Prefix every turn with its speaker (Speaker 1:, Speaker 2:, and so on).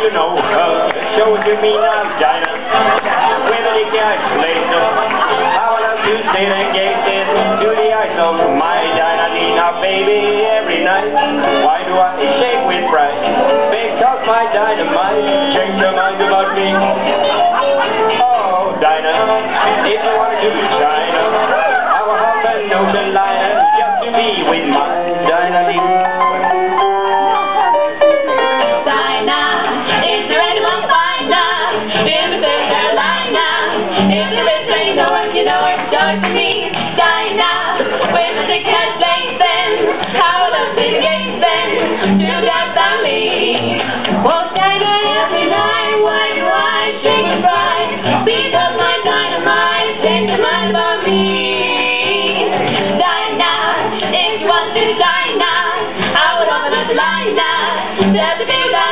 Speaker 1: you know, show it to me now, Dinah. Whether they can explain them. How I love to sit and gaze into the eyes of my Dinah, Nina, baby, every night. Why do I shake with pride? Because my dynamite changed her mind about me. Oh, Dinah, if you want to shine, I will hop an ocean liner just to be with my Dinah Lee.
Speaker 2: You know it's dark to me, Dinah. When the cat lays then, how love is gazed then, to that family. Oh, Dinah, every night, why do I shake and cry? Because my dynamite changed your mind about me. Dinah, if you want to Dinah, I would open up the line now. There's a big